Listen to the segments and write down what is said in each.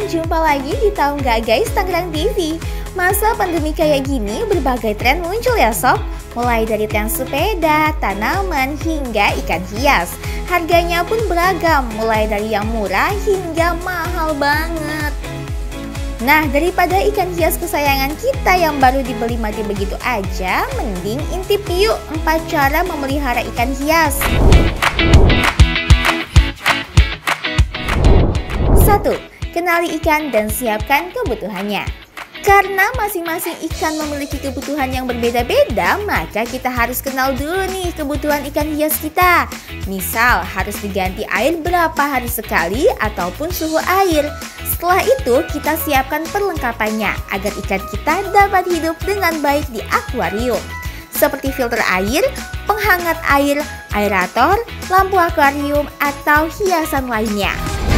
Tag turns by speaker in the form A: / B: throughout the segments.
A: jumpa lagi di Tahu Nggak Guys Tangerang TV. Masa pandemi kayak gini berbagai tren muncul ya sob. Mulai dari tren sepeda, tanaman, hingga ikan hias. Harganya pun beragam, mulai dari yang murah hingga mahal banget. Nah, daripada ikan hias kesayangan kita yang baru dibeli mati begitu aja, mending intip yuk 4 cara memelihara ikan hias. 1. Kenali ikan dan siapkan kebutuhannya. Karena masing-masing ikan memiliki kebutuhan yang berbeda-beda, maka kita harus kenal dulu nih kebutuhan ikan hias kita. Misal, harus diganti air berapa hari sekali ataupun suhu air. Setelah itu, kita siapkan perlengkapannya agar ikan kita dapat hidup dengan baik di akuarium. Seperti filter air, penghangat air, aerator, lampu akuarium, atau hiasan lainnya.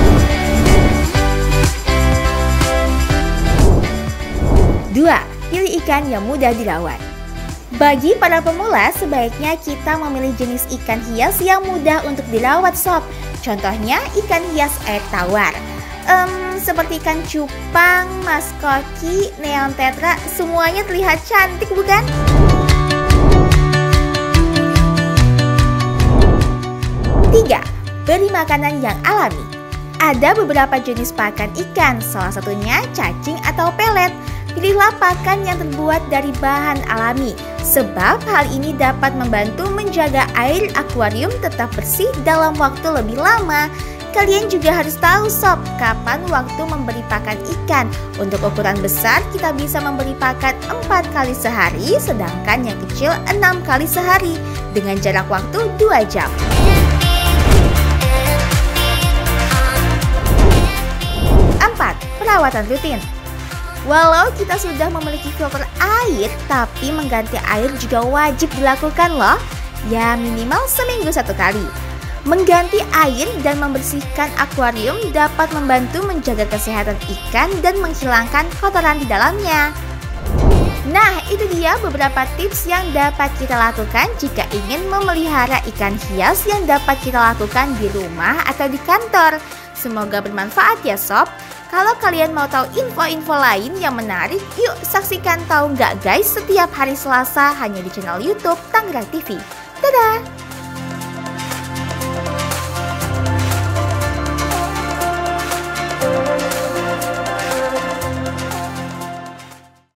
A: 2. Pilih ikan yang mudah dirawat. Bagi para pemula, sebaiknya kita memilih jenis ikan hias yang mudah untuk dirawat sob. Contohnya ikan hias air tawar. Seperti ikan cupang, mas koki, neon tetra, semuanya terlihat cantik bukan? 3. Beri makanan yang alami. Ada beberapa jenis pakan ikan, salah satunya cacing atau pelet. Pilihlah pakan yang terbuat dari bahan alami, sebab hal ini dapat membantu menjaga air akuarium tetap bersih dalam waktu lebih lama. Kalian juga harus tahu sob, kapan waktu memberi pakan ikan. Untuk ukuran besar, kita bisa memberi pakan 4 kali sehari, sedangkan yang kecil 6 kali sehari, dengan jarak waktu 2 jam. 4. Perawatan rutin. Walau kita sudah memiliki filter air, tapi mengganti air juga wajib dilakukan loh. Ya minimal seminggu 1 kali. Mengganti air dan membersihkan akuarium dapat membantu menjaga kesehatan ikan dan menghilangkan kotoran di dalamnya. Nah, itu dia beberapa tips yang dapat kita lakukan jika ingin memelihara ikan hias yang dapat kita lakukan di rumah atau di kantor. Semoga bermanfaat ya sob. Kalau kalian mau tahu info-info lain yang menarik, yuk saksikan Tahu Nggak Guys setiap hari Selasa hanya di channel YouTube Tangerang TV. Dadah!